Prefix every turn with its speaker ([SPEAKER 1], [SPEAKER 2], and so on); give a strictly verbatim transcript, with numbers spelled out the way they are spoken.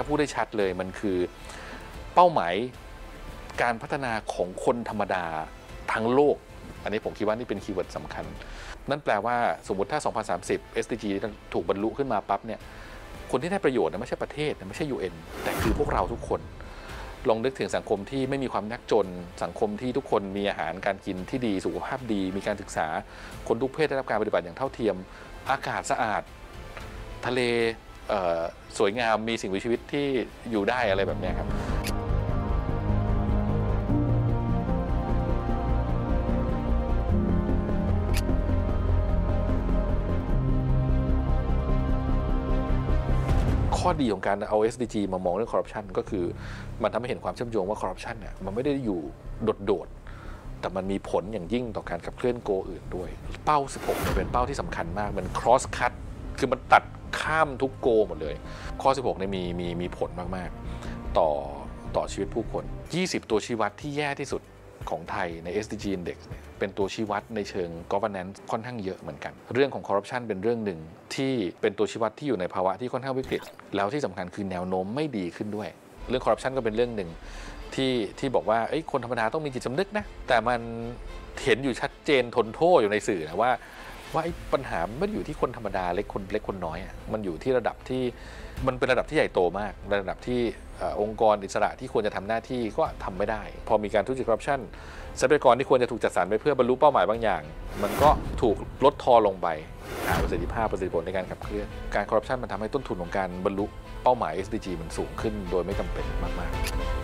[SPEAKER 1] ถ้าพูดได้ชัดเลยมันคือเป้าหมายการพัฒนาของคนธรรมดาทั้งโลกอันนี้ผมคิดว่านี่เป็นคีย์เวิร์ดสำคัญนั่นแปลว่าสมมติถ้าสองพันสามสิบ เอส ดี จี ถูกบรรลุขึ้นมาปั๊บเนี่ยคนที่ได้ประโยชน์ไม่ใช่ประเทศไม่ใช่ ยู เอ็น แต่คือพวกเราทุกคนลองนึกถึงสังคมที่ไม่มีความยากจนสังคมที่ทุกคนมีอาหารการกินที่ดีสุขภาพดีมีการศึกษาคนทุกเพศได้รับการปฏิบัติอย่างเท่าเทียมอากาศสะอาดทะเลสวยงามมีสิ่งมีชีวิตที่อยู่ได้อะไรแบบนี้ครับข้อดีของการเอา เอส ดี จี มามองเรื่องคอร์รัปชันก็คือมันทำให้เห็นความเชื่อมโยงว่าคอร์รัปชันเนี่ยมันไม่ได้อยู่โดดๆแต่มันมีผลอย่างยิ่งต่อการขับเคลื่อนโกอื่นด้วยเป้าสิบหกเป็นเป้าที่สำคัญมากมัน cross cut คือมันตัดข้ามทุกโกหมดเลยข้อสิบหกเนี่ยมีมีมีผลมากๆต่อต่อชีวิตผู้คนยี่สิบตัวชี้วัดที่แย่ที่สุดของไทยใน เอส ดี จี Index เนี่ยเป็นตัวชี้วัดในเชิง governance ค่อนข้างเยอะเหมือนกันเรื่องของ corruption เป็นเรื่องหนึ่งที่เป็นตัวชี้วัดที่อยู่ในภาวะที่ค่อนข้างวิกฤตแล้วที่สำคัญคือแนวโน้มไม่ดีขึ้นด้วยเรื่อง corruption ก็เป็นเรื่องหนึ่งที่ที่บอกว่าคนธรรมดาต้องมีจิตสำนึกนะแต่มันเห็นอยู่ชัดเจนทนโทษอยู่ในสื่อนะว่าว่าปัญหาไม่ได้อยู่ที่คนธรรมดาเล็กคนเล็กคนน้อยมันอยู่ที่ระดับที่มันเป็นระดับที่ใหญ่โตมากระดับที่องค์กรอิสระที่ควรจะทำหน้าที่ก็ทำไม่ได้พอมีการทุจริตคอร์รัปชันทรัพยากรที่ควรจะถูกจัดสรรไปเพื่อบรรลุเป้าหมายบางอย่างมันก็ถูกลดทอนลงไปประสิทธิภาพประสิทธิผลในการขับเคลื่อนการคอร์รัปชันมันทำให้ต้นทุนของการบรรลุเป้าหมาย เอส ดี จี มันสูงขึ้นโดยไม่จำเป็นมากๆ